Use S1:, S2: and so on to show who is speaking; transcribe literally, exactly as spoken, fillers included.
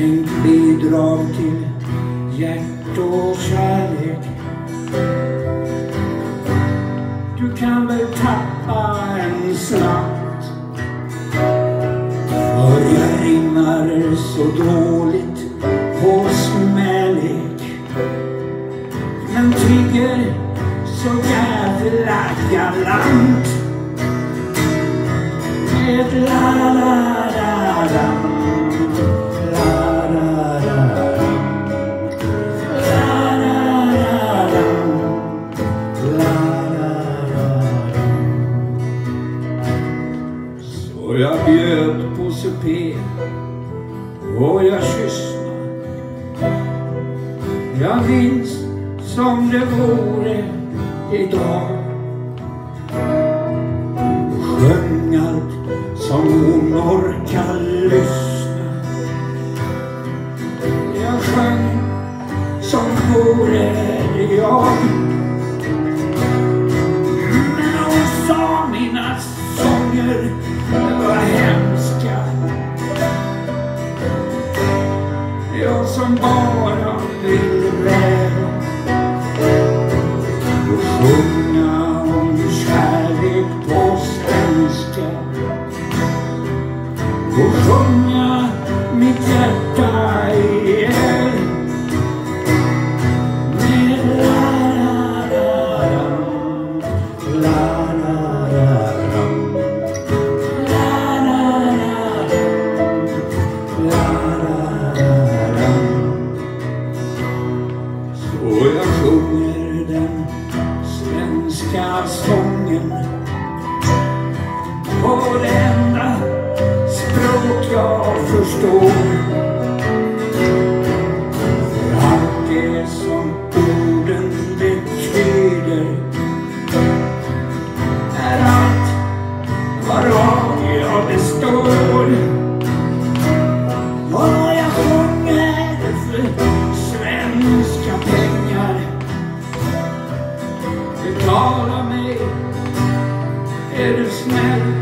S1: Tänk bidrag till hjärt och kärlek. Du kan väl tappa en slant, för jag rimmar så dåligt på smälek, men tycker så jävla galant med la la la la. Och jag bjöd på supé och jag kysste. Jag minns som det vore idag, och sjöng allt som hon orkar lyssna. Jag sjöng som vore det jag, men hon sa mina sånger var hemska. Jag som bara vill väl och sjunga om kärlek på svenska, och sjunga mitt hjärta ihjäl med la la la la la la. Och jag sjunger den svenska sången på det enda språk jag förstår. För allt det som orden betyder är allt varav jag består. Och jag sjunger för svenska pengar. Betala mig, är du snäll.